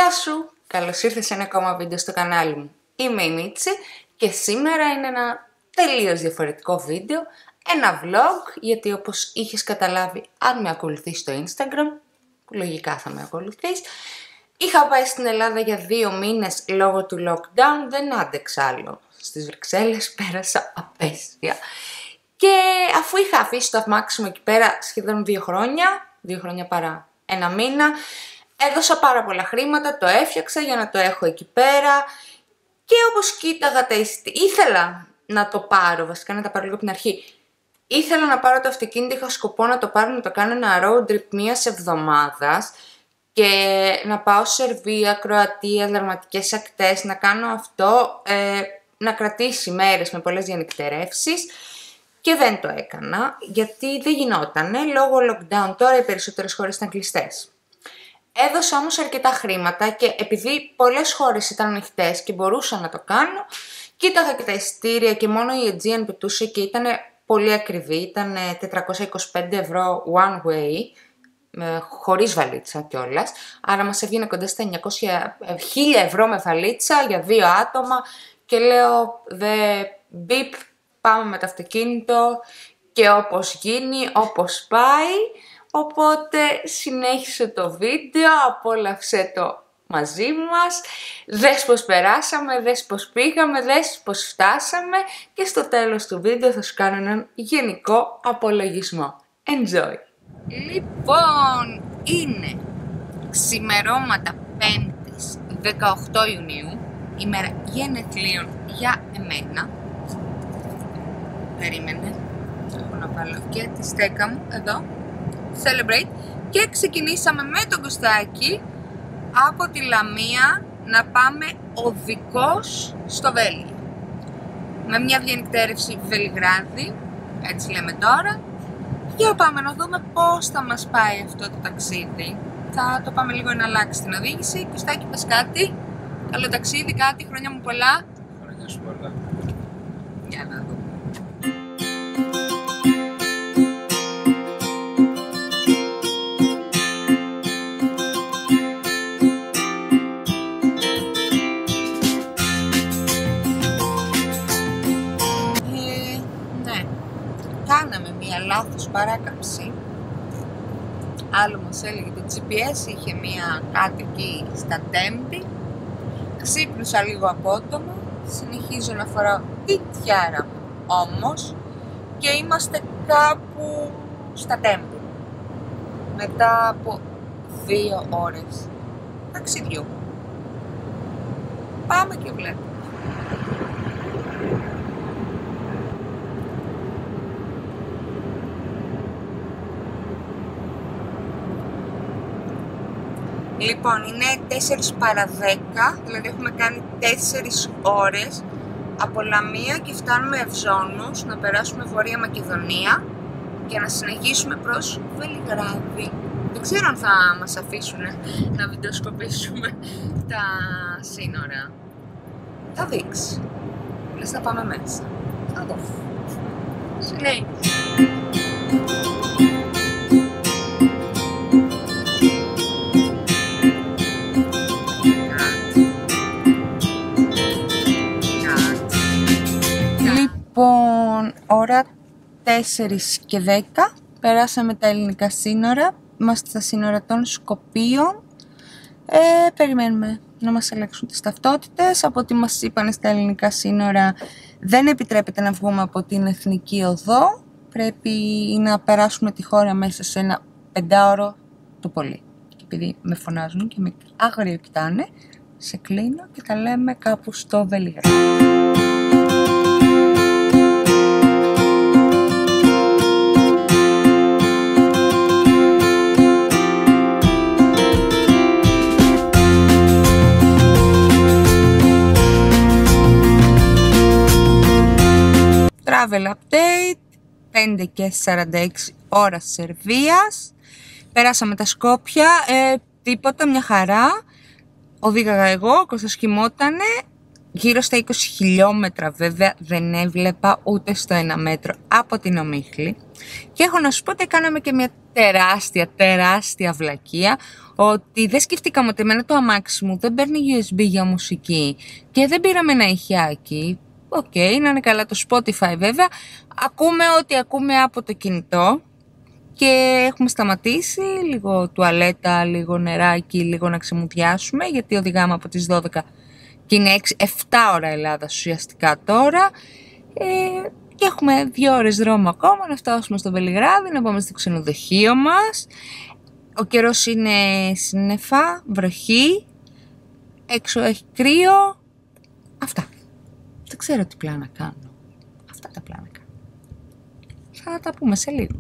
Γεια σου! Καλώς ήρθες σε ένα ακόμα βίντεο στο κανάλι μου. Είμαι η Μίτση και σήμερα είναι ένα τελείως διαφορετικό βίντεο, ένα vlog, γιατί όπως είχες καταλάβει αν με ακολουθείς στο Instagram, που λογικά θα με ακολουθείς, είχα πάει στην Ελλάδα για 2 μήνες λόγω του lockdown, δεν άντεξα άλλο. Στις Βρυξέλλες πέρασα απέσια. Και αφού είχα αφήσει το αμάξι εκεί πέρα σχεδόν 2 χρόνια παρά 1 μήνα, έδωσα πάρα πολλά χρήματα, το έφτιαξα για να το έχω εκεί πέρα και όπως κοίταγα τα εισιτήρια, ήθελα να το πάρω, βασικά να τα πάρω λίγο από την αρχή. Ήθελα να πάρω το αυτοκίνητο, είχα σκοπό να το πάρω, να το κάνω ένα road trip μιας εβδομάδας και να πάω Σερβία, Κροατία, δραματικές ακτές, να κάνω αυτό, να κρατήσει μέρες με πολλές διανυκτερεύσεις. Και δεν το έκανα, γιατί δεν γινότανε, λόγω lockdown τώρα οι περισσότερες χώρες ήταν κλειστές. Έδωσα όμως αρκετά χρήματα και επειδή πολλές χώρες ήταν ανοιχτές και μπορούσα να το κάνω, κοίταγα και τα εισιτήρια και μόνο η Aegean πετούσε και ήταν πολύ ακριβή, ήταν 425 ευρώ one way, χωρίς βαλίτσα κιόλας, άρα μας έβγαινε κοντά στα 1000 ευρώ με βαλίτσα για 2 άτομα και λέω μπιπ, πάμε με το αυτοκίνητο και όπως γίνει, όπως πάει. Οπότε συνέχισε το βίντεο, απόλαυσέ το μαζί μας, δες πως περάσαμε, δες πως πήγαμε, δες πως φτάσαμε και στο τέλος του βίντεο θα σου κάνω έναν γενικό απολογισμό. Enjoy! Λοιπόν, είναι ξημερώματα 5ης 18 Ιουνίου, ημέρα γενεθλίων για εμένα. Περίμενε, έχω να βάλω και τη στέκα μου εδώ. Celebrate, και ξεκινήσαμε με τον Κωστάκη από τη Λαμία να πάμε οδικός στο Βέλγιο με μια διανυκτέρευση Βελιγράδι, έτσι λέμε τώρα. Για πάμε να δούμε πώς θα μας πάει αυτό το ταξίδι. Θα το πάμε λίγο να αλλάξει την οδήγηση. Κωστάκη, πες κάτι. Καλό ταξίδι, κάτι, χρόνια μου πολλά. Χρόνια σου πολλά. Για να δούμε. Κάναμε μία λάθος παράκαμψη. Άλλο μας έλεγε το GPS, είχε μία κάτι εκεί στα Τέμπη. Ξύπνουσα λίγο απότομα, συνεχίζω να φοράω τη τιάρα μου όμως και είμαστε κάπου στα Τέμπη μετά από 2 ώρες ταξιδιού. Πάμε και βλέπουμε. Λοιπόν, είναι 4 παρά 10, δηλαδή έχουμε κάνει 4 ώρες από Λαμία και φτάνουμε Ευζώνους, να περάσουμε Βόρεια Μακεδονία και να συνεχίσουμε προς Βελιγράδι. Δεν ξέρω αν θα μας αφήσουν να βιντεοσκοπήσουμε τα σύνορα. Θα δείξει. Λες να πάμε μέσα. Θα δω. Συνέχισε. Λοιπόν, ώρα 4 και 10, περάσαμε τα ελληνικά σύνορα, είμαστε στα σύνορα των Σκοπίων, περιμένουμε να μας ελέγξουν τις ταυτότητες. Από ό,τι μας είπαν στα ελληνικά σύνορα δεν επιτρέπεται να βγούμε από την Εθνική Οδό, πρέπει να περάσουμε τη χώρα μέσα σε ένα 5ωρο το πολύ. Και επειδή με φωνάζουν και με άγριο κοιτάνε, σε κλείνω και τα λέμε κάπου στο Βελιγράδι. Travel update, 5 και 46 ώρα Σερβίας. Πέρασαμε τα Σκόπια, τίποτα, μια χαρά. Οδήγαγα εγώ, ο Κώστας κοιμότανε. γύρω στα 20 χιλιόμετρα βέβαια δεν έβλεπα ούτε στο 1 μέτρο από την Ομίχλη. Και έχω να σου πω ότι κάναμε και μια τεράστια βλακεία, ότι δεν σκεφτήκαμε ότι εμένα το αμάξι μου δεν παίρνει USB για μουσική και δεν πήραμε ένα ηχιάκι. Οκ, να είναι καλά το Spotify βέβαια. Ακούμε ό,τι ακούμε από το κινητό και έχουμε σταματήσει λίγο τουαλέτα, λίγο νεράκι, λίγο να ξεμουδιάσουμε, γιατί οδηγάμε από τις 12 και είναι 7 ώρα Ελλάδας ουσιαστικά τώρα. Και έχουμε 2 ώρες δρόμο ακόμα να φτάσουμε στο Βελιγράδι, να πάμε στο ξενοδοχείο μας. Ο καιρός είναι σύννεφα, βροχή, έξω έχει κρύο. Αυτά. Δεν ξέρω τι πλάνα κάνω. Αυτά τα πλάνα κάνω. Θα τα πούμε σε λίγο.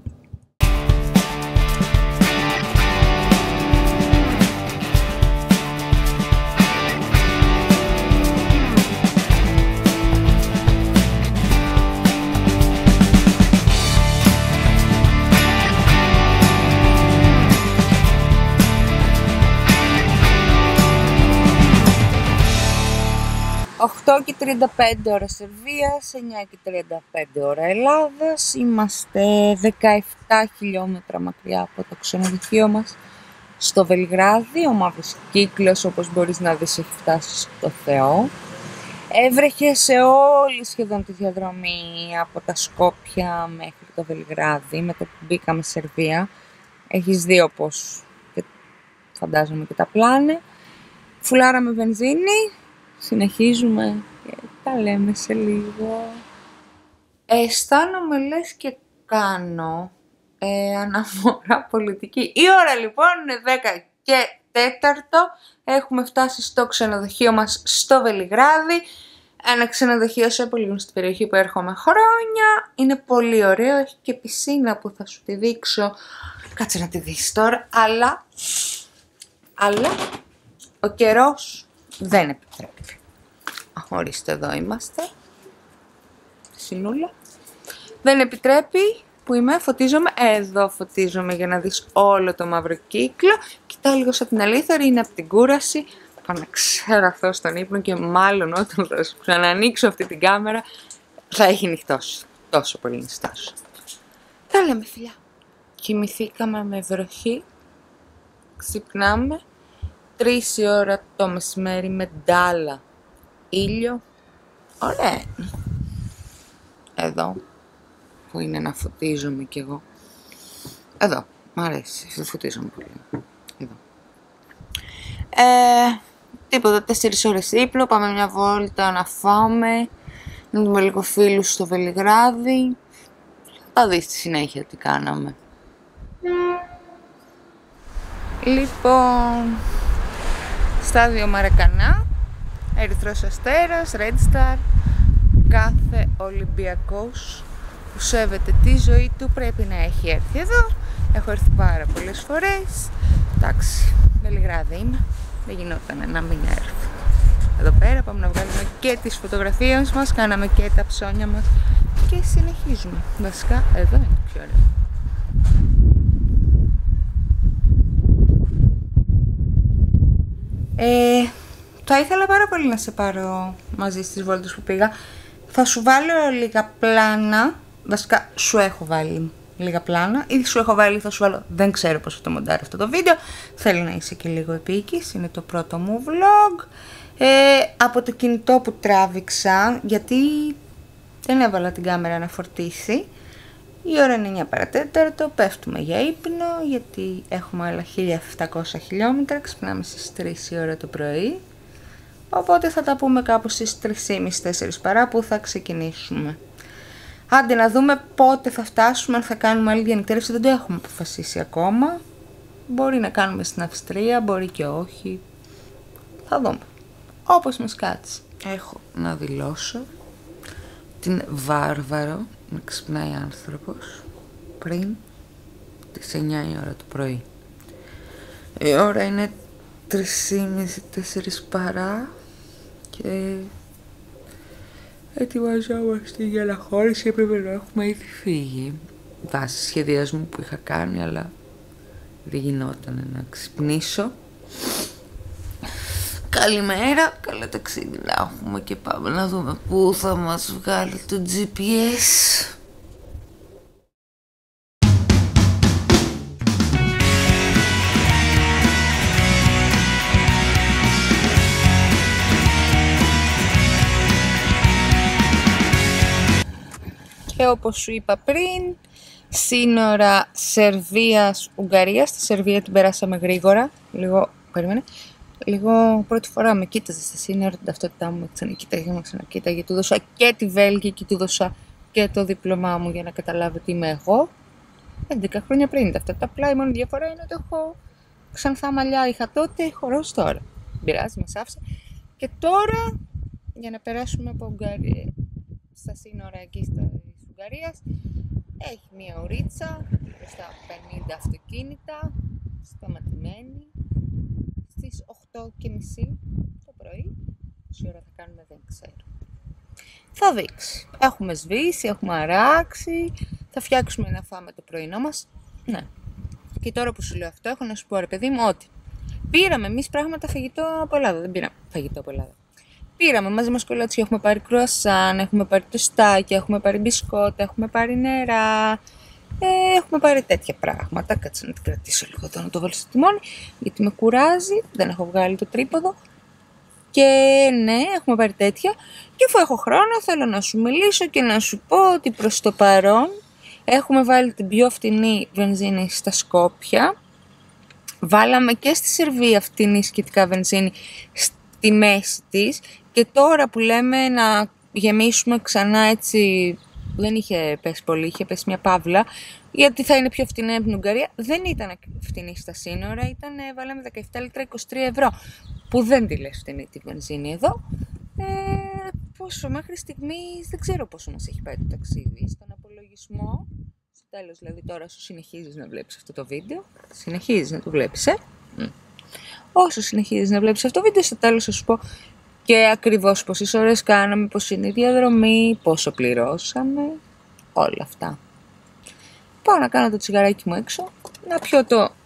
8 και 35 ώρα Σερβίας, 9 και 35 ώρα Ελλάδας. Είμαστε 17 χιλιόμετρα μακριά από το ξενοδοχείο μας στο Βελιγράδι. Ο μαύρος κύκλος, όπως μπορείς να δεις, έχει φτάσει στο Θεό. Έβρεχε σε όλη σχεδόν τη διαδρομή από τα Σκόπια μέχρι το Βελιγράδι, με το που μπήκαμε Σερβία. Έχεις δει όπως φαντάζομαι και τα πλάνε. Φουλάραμε βενζίνη. Συνεχίζουμε και τα λέμε σε λίγο. Αισθάνομαι λες και κάνω αναφορά πολιτική. Η ώρα λοιπόν είναι 10 και 4. Έχουμε φτάσει στο ξενοδοχείο μας στο Βελιγράδι. Ένα ξενοδοχείο σε πολύ γνωστή περιοχή που έρχομαι χρόνια. Είναι πολύ ωραίο, έχει και πισίνα που θα σου τη δείξω. Κάτσε να τη δεις τώρα. Αλλά ο καιρός δεν επιτρέπει. Ορίστε, εδώ είμαστε. Συνούλα. Δεν επιτρέπει που είμαι, φωτίζομαι. Εδώ φωτίζομαι για να δεις όλο το μαύρο κύκλο. Κοιτάω λίγο σαν την αλήθαρη, είναι από την κούραση. Πάω να ξεραφθώ στον ύπνο και μάλλον όταν θα σου ξανανοίξω αυτή την κάμερα θα έχει νυχτώσει. Τόσο πολύ νυχτώσει. Τα λέμε φιλιά. Κοιμηθήκαμε με βροχή. Ξυπνάμε 3 η ώρα το μεσημέρι με ντάλα ήλιο. Ωραία. Εδώ που είναι να φωτίζομαι κι εγώ. Εδώ. Μ' αρέσει. Δεν φωτίζομαι πολύ. Εδώ. Τίποτα. 4 ώρες ύπνο. Πάμε μια βόλτα να φάμε. Να δούμε λίγο φίλους στο Βελιγράδι. Θα δεις στη συνέχεια τι κάναμε. Λοιπόν, στάδιο Μαρακανά, Ερυθρός Αστέρας, Red Star. Κάθε Ολυμπιακός που σέβεται τη ζωή του πρέπει να έχει έρθει εδώ. Έχω έρθει πάρα πολλές φορές. Εντάξει, Βελιγράδι είμαι, δεν γινόταν να μην έρθω. Εδώ πέρα πάμε να βγάλουμε και τις φωτογραφίες μας, κάναμε και τα ψώνια μας και συνεχίζουμε. Βασικά εδώ είναι πιο ωραίο. Θα ήθελα πάρα πολύ να σε πάρω μαζί στις βόλτες που πήγα. Θα σου βάλω λίγα πλάνα. Βασικά σου έχω βάλει λίγα πλάνα. Ή σου έχω βάλει, θα σου βάλω. Δεν ξέρω πώς θα το μοντάρω αυτό το βίντεο. Θέλω να είσαι και λίγο επίκης. Είναι το πρώτο μου vlog. Από το κινητό που τράβηξα, γιατί δεν έβαλα την κάμερα να φορτίσει. Η ώρα είναι 9 παρατέταρτο, πέφτουμε για ύπνο, γιατί έχουμε άλλα 1700 χιλιόμετρα, ξυπνάμε στις 3 η ώρα το πρωί. Οπότε θα τα πούμε κάπου στις 3:30-4 παρά που θα ξεκινήσουμε. Άντε να δούμε πότε θα φτάσουμε, αν θα κάνουμε άλλη διανυκτέρευση, δεν το έχουμε αποφασίσει ακόμα. Μπορεί να κάνουμε στην Αυστρία, μπορεί και όχι. Θα δούμε. Όπως μας κάτσει. Έχω να δηλώσω την Βάρβαρο να ξυπνάει άνθρωπος πριν τις 9 η ώρα το πρωί. Η ώρα είναι 3:30-4 παρά και ετοιμαζόμαστε για αναχώρηση. Έπρεπε να έχουμε ήδη φύγει βάσει σχεδιασμού που είχα κάνει, αλλά δεν γινόταν να ξυπνήσω. Καλημέρα, καλά ταξίδι να έχουμε και πάμε να δούμε πού θα μας βγάλει το GPS. Και όπως σου είπα πριν, σύνορα Σερβίας-Ουγγαρίας. Στη Σερβία την περάσαμε γρήγορα. Λίγο πρώτη φορά με κοίταζε στη σύνορα, την ταυτότητά μου με ξανακοίταγε. Του δώσα και τη Βέλγικη, του δώσα και το δίπλωμά μου για να καταλάβει τι είμαι εγώ. 11 χρόνια πριν ταυτότητα. Απλά η μόνη διαφορά είναι ότι έχω ξανθά μαλλιά, είχα τότε, έχω ροζ τώρα. Δεν πειράζει, μας άφησε. Και τώρα, για να περάσουμε από Ουγγαρία, στα σύνορα εκεί της Ουγγαρίας, έχει μία ωρίτσα, μπροστά 50 αυτοκίνητα, σταματημένη. Στις 8:30 το πρωί, πόση ώρα θα κάνουμε δεν ξέρω. Θα δείξει. Έχουμε σβήσει, έχουμε αράξει, θα φτιάξουμε να φάμε το πρωινό μας. Ναι. Και τώρα που σου λέω αυτό, έχω να σου πω ρε παιδί μου ότι πήραμε εμείς πράγματα φαγητό από Ελλάδα. Δεν πήραμε φαγητό από Ελλάδα. Πήραμε μαζί μας κολότσια, έχουμε πάρει κρουασάν, έχουμε πάρει τοστάκια, έχουμε πάρει μπισκότα, έχουμε πάρει νερά. Έχουμε πάρει τέτοια πράγματα. Κάτσε να την κρατήσω λίγο εδώ, να το βάλω στο τιμόνι, γιατί με κουράζει, δεν έχω βγάλει το τρίποδο. Και ναι, έχουμε πάρει τέτοια. Και αφού έχω χρόνο, θέλω να σου μιλήσω και να σου πω ότι προς το παρόν έχουμε βάλει την πιο φτηνή βενζίνη στα Σκόπια. Βάλαμε και στη Σερβία φτηνή σχετικά βενζίνη στη μέση της. Και τώρα που λέμε να γεμίσουμε ξανά έτσι, δεν είχε πέσει πολύ, είχε πέσει μια παύλα, γιατί θα είναι πιο φτηνή από την Ουγγαρία. Δεν ήταν φτηνή στα σύνορα, βάλαμε 17 λίτρα 23 ευρώ, που δεν τη λες φτηνή τη βενζίνη εδώ. Πόσο μέχρι στιγμής, δεν ξέρω πόσο μας έχει πάει το ταξίδι, στον απολογισμό, στο τέλος δηλαδή τώρα σου συνεχίζεις να βλέπεις αυτό το βίντεο, συνεχίζεις να το βλέπεις, Όσο συνεχίζεις να βλέπεις αυτό το βίντεο, στο τέλος θα σου πω και ακριβώς πόσες ώρες κάναμε, πώς είναι η διαδρομή, πόσο πληρώσαμε, όλα αυτά. Πάω να κάνω το τσιγαράκι μου έξω, να πιω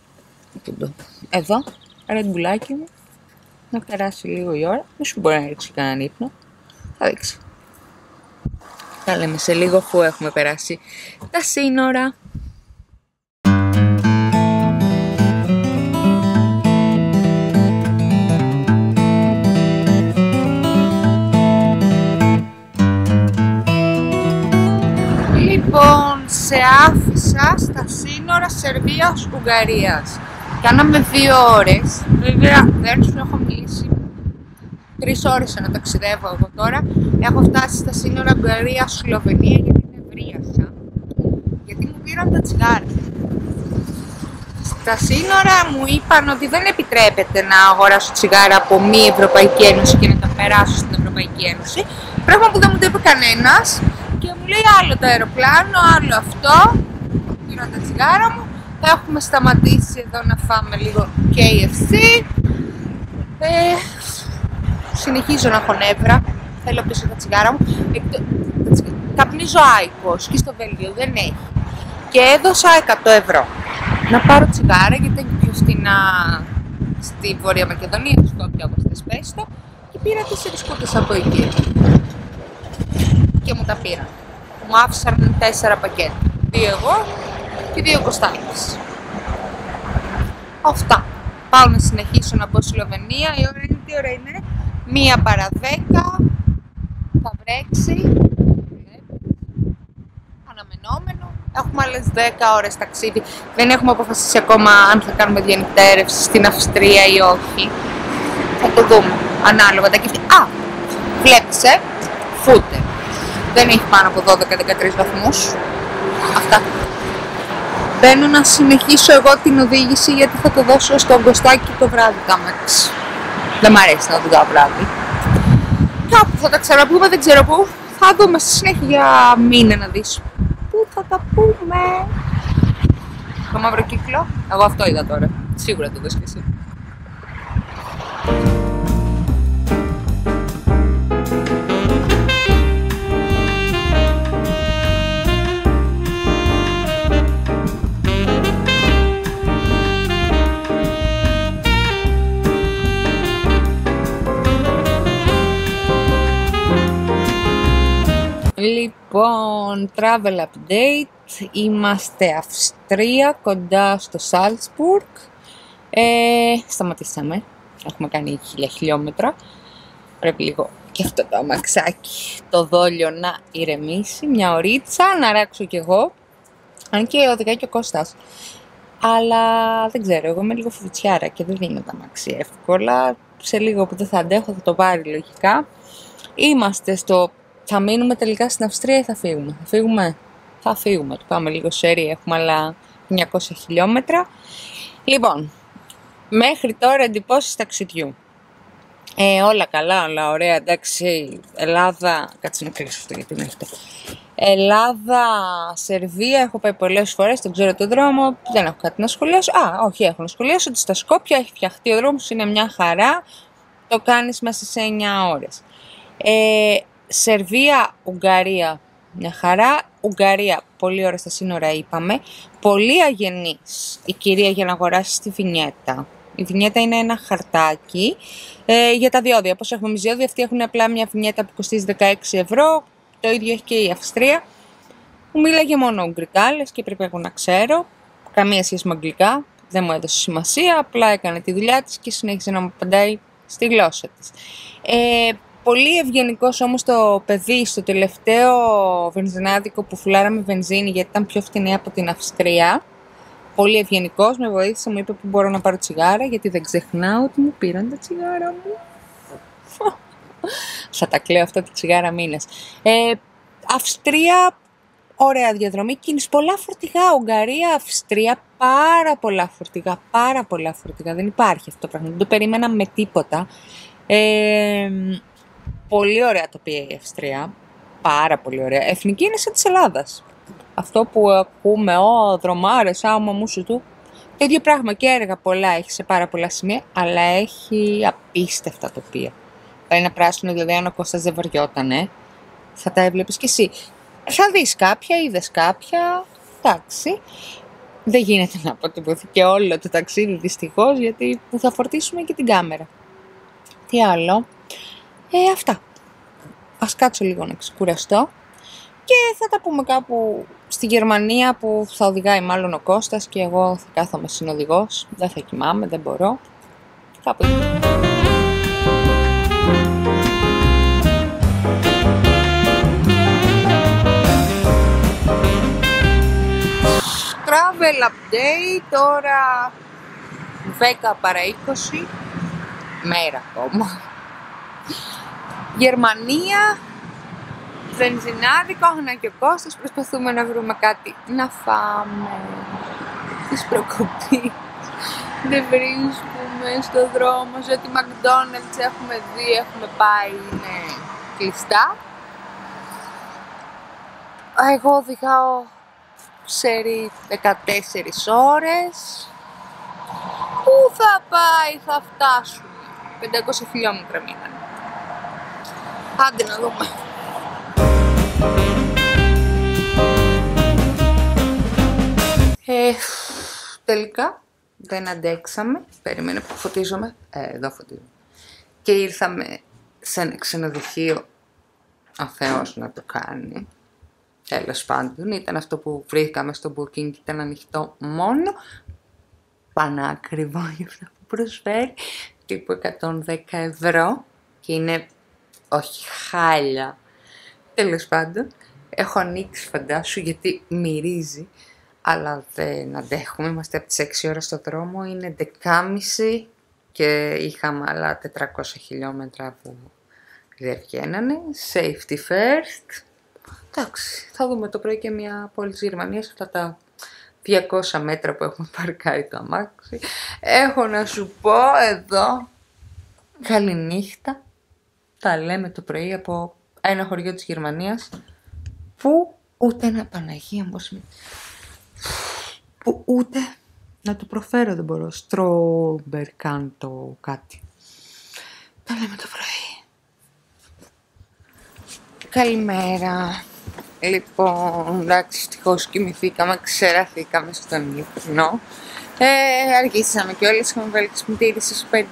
εδώ, ρεντμπουλάκι μου, να περάσει λίγο η ώρα, μη σου μπορεί να ρίξει κανέναν ύπνο, θα δείξει. Τα λέμε σε λίγο αφού έχουμε περάσει τα σύνορα. Λοιπόν, σε άφησα στα σύνορα Σερβίας-Ουγγαρίας. Κάναμε 2 ώρες, βέβαια δεν σου έχω μιλήσει. 3 ώρες να ταξιδεύω εγώ τώρα. Έχω φτάσει στα σύνορα Ουγγαρία-Σλοβενία γιατί νευρίασα. Γιατί μου πήραν τα τσιγάρα. Στα σύνορα μου είπαν ότι δεν επιτρέπεται να αγοράσω τσιγάρα από μη Ευρωπαϊκή Ένωση και να τα περάσω στην Ευρωπαϊκή Ένωση. Πράγμα που δεν μου το είπε κανένας. Και μου λέει άλλο το αεροπλάνο, άλλο αυτό. Πήρα τα τσιγάρα μου. Θα έχουμε σταματήσει εδώ να φάμε λίγο KFC. Συνεχίζω να έχω νεύρα. Θέλω πίσω τα τσιγάρα μου. Καπνίζω Άικος και στο Βέλγιο δεν έχει. Και έδωσα 100 ευρώ να πάρω τσιγάρα γιατί είναι πιο φτηνά στη Βόρεια Μακεδονία, στη Σκόπια όπως θες πες το. Και πήρα 4 κούτες από εκεί. Και μου τα πήραν. Μου άφησαν 4 πακέτα. 2 εγώ και 2 Κωνσταντίνες. Αυτά. Πάω να συνεχίσω να μπω Σλοβενία. Η ώρα είναι, τι ώρα είναι? 1 παρά 10. Θα βρέξει. Αναμενόμενο. Έχουμε άλλες 10 ώρες ταξίδι. Δεν έχουμε αποφασίσει ακόμα αν θα κάνουμε διανυκτέρευση στην Αυστρία ή όχι. Θα το δούμε. Ανάλογα τα κεφτή. Βλέπεις, φούτερ. Δεν έχει πάνω από 12-13 βαθμούς. Αυτά. Μπαίνω να συνεχίσω εγώ την οδήγηση γιατί θα το δώσω στον Κωστάκη το βράδυ κάμεξ. Δεν μ' αρέσει να το δω βράδυ. Κάπου θα τα ξαναπούμε, δεν ξέρω πού. Θα δούμε στη συνέχεια, μήνε να δεις. Πού θα τα πούμε. Το μαύρο κύκλο. Εγώ αυτό είδα τώρα. Σίγουρα το δεις και εσύ. Λοιπόν, travel update. Είμαστε Αυστρία, κοντά στο Σάλτσμπουργκ. Σταματήσαμε. Έχουμε κάνει 1000 χιλιόμετρα. Πρέπει λίγο και αυτό το αμαξάκι, το δόλιο να ηρεμήσει. Μια ωρίτσα, να ράξω κι εγώ. Αν και οδηγάει και ο Κώστας. Αλλά δεν ξέρω, εγώ είμαι λίγο φουβιτσιάρα και δεν δίνω τα αμάξι εύκολα. Σε λίγο που δεν θα αντέχω θα το πάρει λογικά. Είμαστε στο... Θα μείνουμε τελικά στην Αυστρία ή θα φύγουμε? Θα φύγουμε. Το πάμε λίγο σέρι, έχουμε άλλα 900 χιλιόμετρα. Λοιπόν, μέχρι τώρα εντυπώσεις ταξιδιού. Όλα καλά, όλα ωραία, εντάξει. Ελλάδα, κάτσε να κλείσω αυτό γιατί είναι αυτό. Ελλάδα, Σερβία, έχω πάει πολλές φορές, δεν ξέρω τον δρόμο, δεν έχω κάτι να σχολιάσω. Όχι, έχω να σχολιάσω ότι στα Σκόπια έχει φτιαχτεί ο δρόμος, είναι μια χαρά, το κάνεις μέσα σε 9 ώρες. Σερβία, Ουγγαρία, μια χαρά. Ουγγαρία, πολύ ώρα στα σύνορα είπαμε. Πολύ αγενής η κυρία για να αγοράσει τη βινιέτα. Η βινιέτα είναι ένα χαρτάκι για τα διόδια. Όπως έχουμε εμείς διόδια, αυτοί έχουν απλά μια βινιέτα που κοστίζει 16 ευρώ. Το ίδιο έχει και η Αυστρία. Μου μίλαγε μόνο ουγγρικά, λες και πρέπει εγώ να ξέρω. Καμία σχέση με αγγλικά. Δεν μου έδωσε σημασία. Απλά έκανε τη δουλειά της και συνέχισε να μου απαντάει στη γλώσσα της. Πολύ ευγενικός όμως το παιδί στο τελευταίο βενζινάδικο που φουλάραμε βενζίνη, γιατί ήταν πιο φτηνή από την Αυστρία. Πολύ ευγενικός, με βοήθησε, μου είπε που μπορώ να πάρω τσιγάρα, γιατί δεν ξεχνάω ότι μου πήραν τα τσιγάρα μου. Θα τα κλαίω αυτά τα τσιγάρα μήνες. Αυστρία, ωραία διαδρομή, κίνηση, πολλά φορτηγά. Ουγγαρία, Αυστρία, πάρα πολλά φορτηγά. Δεν υπάρχει αυτό το πράγμα, δεν το περίμενα με τίποτα. Πολύ ωραία τοπία η Αυστρία, πάρα πολύ ωραία. Εθνική είναι σαν της Ελλάδας. Αυτό που ακούμε, δρομάρες, άμα μουσου του. Το ίδιο πράγμα και έργα πολλά έχει σε πάρα πολλά σημεία, αλλά έχει απίστευτα τοπία. Πάει ένα πράσινο, δηλαδή αν ο Κώστας δεν βαριότανε, θα τα έβλεπες κι εσύ. Θα δεις κάποια, είδες κάποια, εντάξει. Δεν γίνεται να αποτυπωθεί και όλο το ταξίδι δυστυχώς, γιατί που θα φορτίσουμε και την κάμερα. Τι άλλο? Αυτά. Ας κάτσω λίγο να ξεκουραστώ και θα τα πούμε κάπου στη Γερμανία που θα οδηγάει μάλλον ο Κώστας και εγώ θα κάθομαι συνοδηγός. Δεν θα κοιμάμαι, δεν μπορώ. Κάπου εκεί. Travel update, τώρα 10 παρά 20 μέρα ακόμα. Γερμανία, βενζινάδικο, Άννα και ο Κώστας, προσπαθούμε να βρούμε κάτι να φάμε της προκοπής. Δεν βρίσκουμε στο δρόμο, σε ότι McDonald's έχουμε δει, έχουμε πάει, είναι κλειστά. Εγώ οδηγάω σερί 14 ώρες. Πού θα πάει, θα φτάσουμε? 500 χιλιόμετρα μείνανε. Άντε να δούμε. Τελικά δεν αντέξαμε. Περίμενε που φωτίζομαι. Εδώ φωτίζομαι. Και ήρθαμε σε ένα ξενοδοχείο. Ο Θεός να το κάνει. Τέλος πάντων, ήταν αυτό που βρήκαμε στο booking και ήταν ανοιχτό μόνο. Πανάκριβο για αυτά που προσφέρει. Τύπου 110 ευρώ. Και είναι... όχι χάλια. Τέλος πάντων, έχω ανοίξει φαντάσου γιατί μυρίζει, αλλά δεν αντέχουμε. Είμαστε από τις 6 ώρες στο δρόμο, είναι 11.30 και είχαμε άλλα 400 χιλιόμετρα που δεν βγαίνανε. Safety first. Εντάξει, θα δούμε το πρωί και μια πόλη της Γερμανίας, αυτά τα 200 μέτρα που έχουμε παρκάρει το αμάξι. Έχω να σου πω εδώ, καληνύχτα. Τα λέμε το πρωί από ένα χωριό της Γερμανίας που ούτε ένα Παναγία μου, που ούτε να το προφέρω δεν μπορώ. Στρόμπερκάντο κάτι. Τα λέμε το πρωί. Καλημέρα. Λοιπόν, εντάξει, ευτυχώς κοιμηθήκαμε, ξεραθήκαμε στον ύπνο. Αργήσαμε κιόλας, είχαμε βάλει ξυπνητήρι στις 5.30.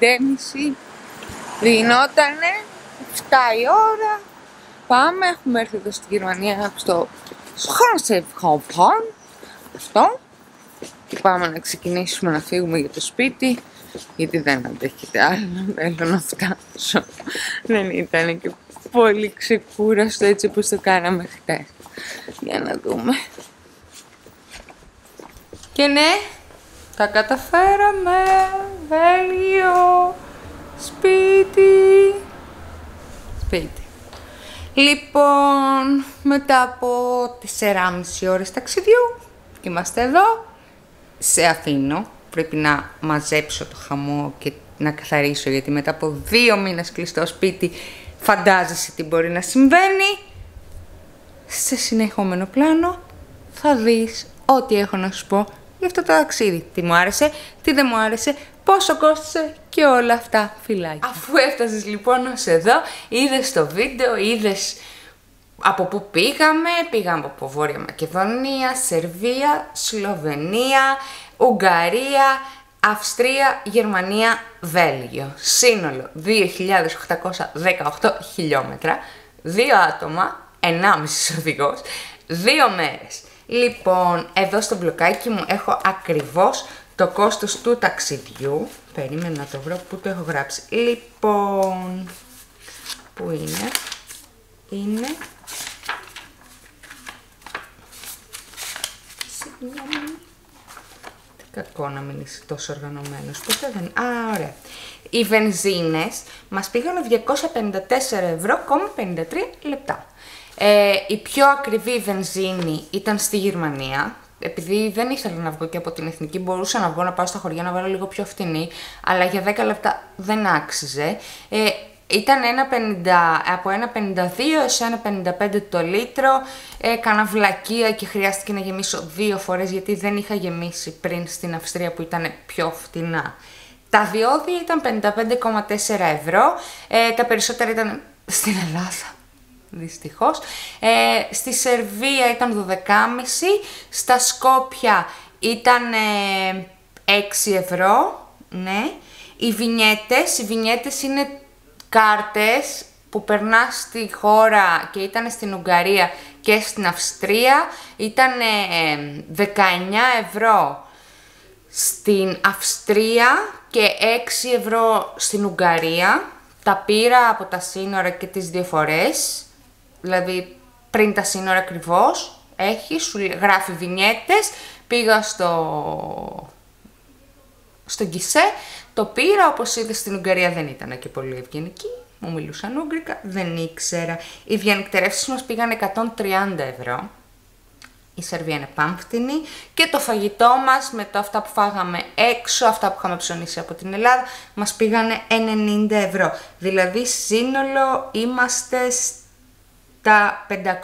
Δινότανε 7 η ώρα. Πάμε, έχουμε έρθει εδώ στη Γερμανία, στο Αυτό. Και πάμε να ξεκινήσουμε να φύγουμε για το σπίτι, γιατί δεν αντέχεται άλλο, θέλω να φτάσω. Δεν ήταν και πολύ ξεκούραστο έτσι όπως το κάναμε χτες. Για να δούμε. Και ναι, τα καταφέραμε. Βέλγιο, σπίτι. Λοιπόν, μετά από 4,5 ώρες ταξιδιού, είμαστε εδώ. Σε αφήνω, πρέπει να μαζέψω το χαμό και να καθαρίσω, γιατί μετά από 2 μήνες κλειστό σπίτι φαντάζεσαι τι μπορεί να συμβαίνει. Σε συνεχόμενο πλάνο θα δεις ό,τι έχω να σου πω για αυτό το ταξίδι. Τι μου άρεσε, τι δεν μου άρεσε, πόσο κόστησε και όλα αυτά, φιλάκια. Αφού έφτασες λοιπόν ως εδώ, είδες το βίντεο, είδες από πού πήγαμε. Πήγαμε από Βόρεια Μακεδονία, Σερβία, Σλοβενία, Ουγγαρία, Αυστρία, Γερμανία, Βέλγιο. Σύνολο 2.818 χιλιόμετρα, 2 άτομα, 1,5 οδηγός, 2 μέρες. Λοιπόν, εδώ στο μπλοκάκι μου έχω ακριβώς το κόστος του ταξιδιού. Περίμενα να το βρω, πού το έχω γράψει. Λοιπόν, πού είναι, είναι... Τι κακό να μην είσαι τόσο οργανωμένος. Ποτέ δεν... Α, ωραία. Οι βενζίνες μας πήγαν 254,53 λεπτά. Η πιο ακριβή βενζίνη ήταν στη Γερμανία. Επειδή δεν ήθελα να βγω και από την εθνική, μπορούσα να βγω να πάω στα χωριά να βάλω λίγο πιο φτηνή, αλλά για 10 λεπτά δεν άξιζε. Ήταν από 1,52 έως 1,55 το λίτρο. Έκανα βλακεία και χρειάστηκε να γεμίσω 2 φορές, γιατί δεν είχα γεμίσει πριν στην Αυστρία που ήταν πιο φτηνά. Τα διόδια ήταν 55,4 ευρώ. Τα περισσότερα ήταν στην Ελλάδα, δυστυχώς. Στη Σερβία ήταν 12,5. Στα Σκόπια ήταν 6 ευρώ. Ναι. Οι βινιέτες είναι κάρτες που περνάς στη χώρα και ήταν στην Ουγγαρία και στην Αυστρία. Ήταν 19 ευρώ στην Αυστρία και 6 ευρώ στην Ουγγαρία. Τα πήρα από τα σύνορα και τις 2 φορές, δηλαδή πριν τα σύνορα ακριβώς, έχει, σου γράφει βινιέτες, πήγα στο γκισέ, το πήρα, όπως είδες στην Ουγγαρία δεν ήταν και πολύ ευγενική, μου μιλούσαν Ούγγρικα, δεν ήξερα. Οι διανυκτερεύσεις μας πήγαν 130 ευρώ, η Σερβία είναι πάμφτηνη και το φαγητό μας με το αυτά που φάγαμε έξω, αυτά που είχαμε ψωνίσει από την Ελλάδα, μας πήγανε 90 ευρώ. Δηλαδή σύνολο είμαστε στα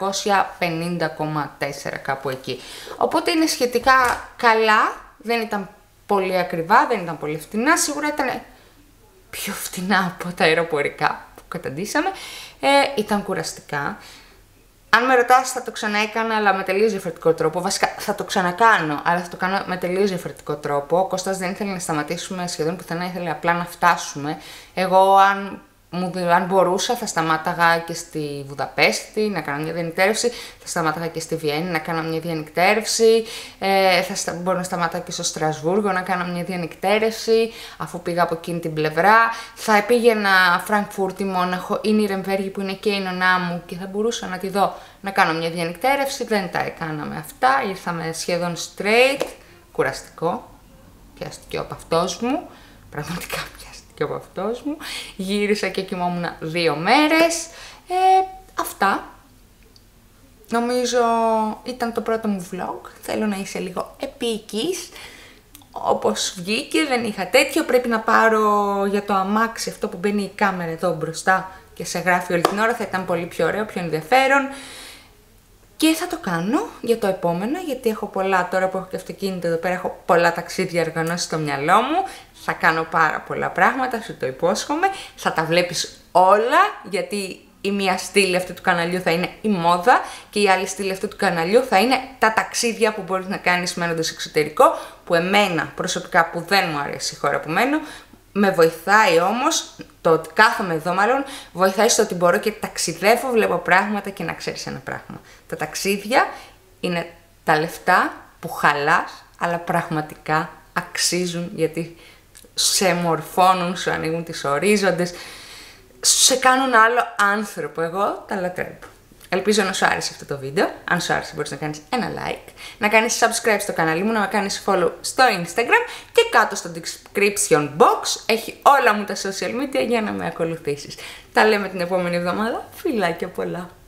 550,4 κάπου εκεί. Οπότε είναι σχετικά καλά, δεν ήταν πολύ ακριβά, δεν ήταν πολύ φτηνά, σίγουρα ήταν πιο φτηνά από τα αεροπορικά που καταντήσαμε. Ήταν κουραστικά. Αν με ρωτάς θα το ξαναέκανα, αλλά με τελείως διαφορετικό τρόπο. Βασικά θα το ξανακάνω, αλλά θα το κάνω με τελείως διαφορετικό τρόπο. Ο Κώστας δεν ήθελε να σταματήσουμε σχεδόν πουθενά, ήθελε απλά να φτάσουμε. Εγώ αν μπορούσα θα σταμάταγα και στη Βουδαπέστη να κάνω μια διανυκτέρευση, θα σταμάταγα και στη Βιέννη να κάνω μια διανυκτέρευση, μπορώ να σταμάταγα και στο Στρασβούργο να κάνω μια διανυκτέρευση, αφού πήγα από εκείνη την πλευρά. Θα πήγαινα Φραγκφούρτη, Μόναχο ή Νιρεμβέργη που είναι και η νονά μου και θα μπορούσα να τη δω να κάνω μια διανυκτέρευση. Δεν τα έκαναμε αυτά, ήρθαμε σχεδόν straight, κουραστικό, πιάστηκε ο παυτός μου, πραγματικά και από αυτός μου. Γύρισα και κοιμόμουν 2 μέρες. Αυτά. Νομίζω ήταν το πρώτο μου vlog. Θέλω να είσαι λίγο επίκης. Όπως βγήκε, δεν είχα τέτοιο. Πρέπει να πάρω για το αμάξι αυτό που μπαίνει η κάμερα εδώ μπροστά και σε γράφει όλη την ώρα. Θα ήταν πολύ πιο ωραίο, πιο ενδιαφέρον. Και θα το κάνω για το επόμενο, γιατί έχω πολλά, τώρα που έχω και αυτοκίνητο εδώ πέρα, έχω πολλά ταξίδια οργανώσει στο μυαλό μου. Θα κάνω πάρα πολλά πράγματα, σου το υπόσχομαι. Θα τα βλέπεις όλα, γιατί η μία στήλη αυτού του καναλιού θα είναι η μόδα και η άλλη στήλη αυτού του καναλιού θα είναι τα ταξίδια που μπορείς να κάνεις μένοντας εξωτερικό, που εμένα προσωπικά, που δεν μου αρέσει η χώρα που μένω, με βοηθάει όμως, το ότι κάθομαι εδώ μάλλον, βοηθάει στο ότι μπορώ και ταξιδεύω, βλέπω πράγματα και να ξέρεις ένα πράγμα. Τα ταξίδια Είναι τα λεφτά που χαλάς, αλλά πραγματικά αξίζουν, γιατί σε μορφώνουν, σου ανοίγουν τις ορίζοντες, σε κάνουν άλλο άνθρωπο. Εγώ τα λατρεύω. Ελπίζω να σου άρεσε αυτό το βίντεο. Αν σου άρεσε μπορείς να κάνεις ένα like, να κάνεις subscribe στο κανάλι μου, να με κάνεις follow στο Instagram και κάτω στο description box έχει όλα μου τα social media για να με ακολουθήσεις. Τα λέμε την επόμενη εβδομάδα. Φιλάκια πολλά!